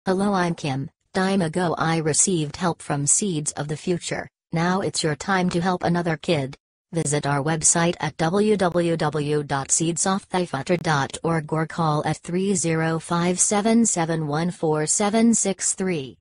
Hello, I'm Kim. Time ago I received help from Seeds of the Future. Now it's your time to help another kid. Visit our website at www.seedsofthefuture.org or call at 305 771 4763.